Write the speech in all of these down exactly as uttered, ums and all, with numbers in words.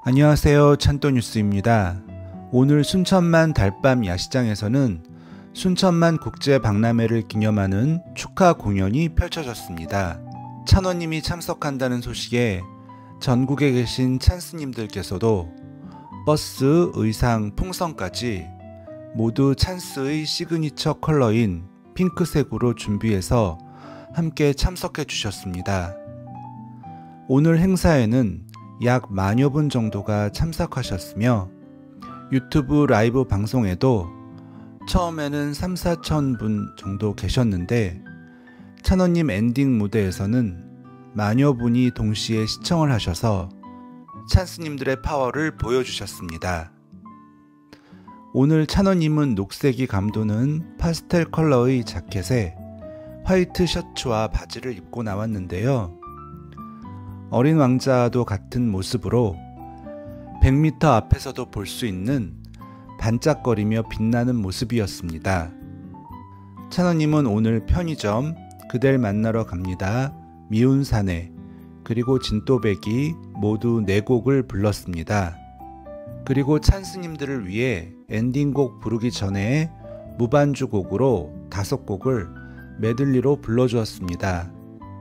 안녕하세요, 찬또뉴스입니다. 오늘 순천만 달밤 야시장에서는 순천만 국제박람회를 기념하는 축하 공연이 펼쳐졌습니다. 찬원님이 참석한다는 소식에 전국에 계신 찬스님들께서도 버스, 의상, 풍선까지 모두 찬스의 시그니처 컬러인 핑크색으로 준비해서 함께 참석해 주셨습니다. 오늘 행사에는 약 만여 분 정도가 참석하셨으며 유튜브 라이브 방송에도 처음에는 삼사천 분 정도 계셨는데 찬원님 엔딩 무대에서는 만여 분이 동시에 시청을 하셔서 찬스님들의 파워를 보여주셨습니다. 오늘 찬원님은 녹색이 감도는 파스텔 컬러의 자켓에 화이트 셔츠와 바지를 입고 나왔는데요. 어린 왕자도 같은 모습으로 백 미터 앞에서도 볼 수 있는 반짝거리며 빛나는 모습이었습니다. 찬원님은 오늘 편의점, 그댈 만나러 갑니다, 미운 사내, 그리고 진또배기 모두 네 곡을 불렀습니다. 그리고 찬스님들을 위해 엔딩곡 부르기 전에 무반주 곡으로 다섯 곡을 메들리로 불러주었습니다.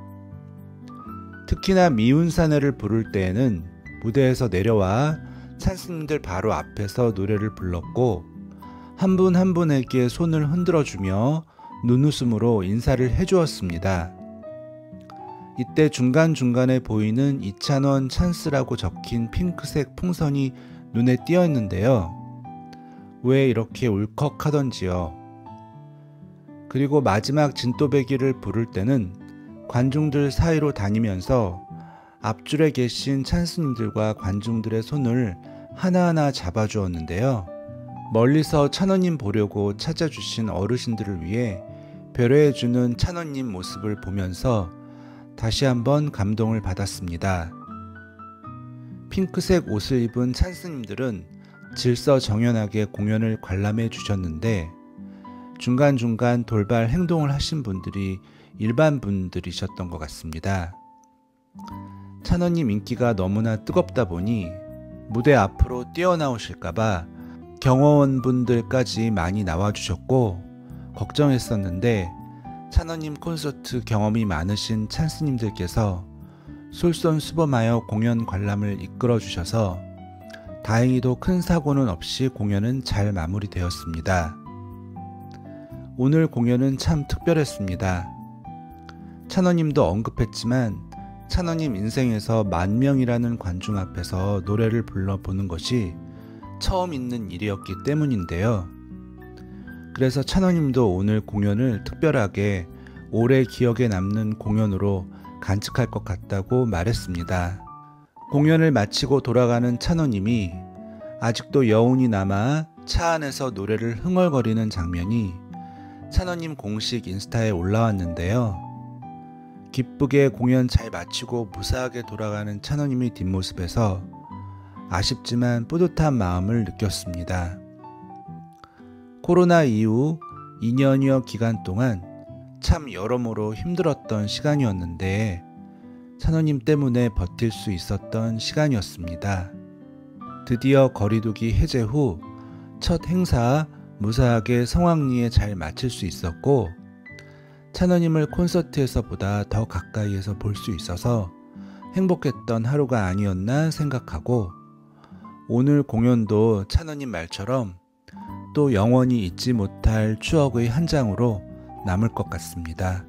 특히나 미운 사내를 부를 때에는 무대에서 내려와 찬스님들 바로 앞에서 노래를 불렀고 한 분 한 분에게 손을 흔들어주며 눈웃음으로 인사를 해주었습니다. 이때 중간중간에 보이는 이찬원 찬스라고 적힌 핑크색 풍선이 눈에 띄었는데요. 왜 이렇게 울컥하던지요. 그리고 마지막 진또배기를 부를 때는 관중들 사이로 다니면서 앞줄에 계신 찬스님들과 관중들의 손을 하나하나 잡아주었는데요. 멀리서 찬원님 보려고 찾아주신 어르신들을 위해 배려해주는 찬원님 모습을 보면서 다시 한번 감동을 받았습니다. 핑크색 옷을 입은 찬스님들은 질서정연하게 공연을 관람해 주셨는데 중간중간 돌발 행동을 하신 분들이 일반 분들이셨던 것 같습니다. 찬원님 인기가 너무나 뜨겁다 보니 무대 앞으로 뛰어나오실까봐 경호원분들까지 많이 나와주셨고 걱정했었는데 찬원님 콘서트 경험이 많으신 찬스님들께서 솔선수범하여 공연 관람을 이끌어 주셔서 다행히도 큰 사고는 없이 공연은 잘 마무리되었습니다. 오늘 공연은 참 특별했습니다. 찬원님도 언급했지만 찬원님 인생에서 만 명이라는 관중 앞에서 노래를 불러보는 것이 처음 있는 일이었기 때문인데요. 그래서 찬원님도 오늘 공연을 특별하게 오래 기억에 남는 공연으로 간직할 것 같다고 말했습니다. 공연을 마치고 돌아가는 찬원님이 아직도 여운이 남아 차 안에서 노래를 흥얼거리는 장면이 찬원님 공식 인스타에 올라왔는데요. 기쁘게 공연 잘 마치고 무사하게 돌아가는 찬원님의 뒷모습에서 아쉽지만 뿌듯한 마음을 느꼈습니다. 코로나 이후 이 년여 기간 동안 참 여러모로 힘들었던 시간이었는데 찬원님 때문에 버틸 수 있었던 시간이었습니다. 드디어 거리두기 해제 후 첫 행사 무사하게 성황리에 잘 마칠 수 있었고 찬원님을 콘서트에서보다 더 가까이에서 볼 수 있어서 행복했던 하루가 아니었나 생각하고 오늘 공연도 찬원님 말처럼 또 영원히 잊지 못할 추억의 한 장으로 남을 것 같습니다.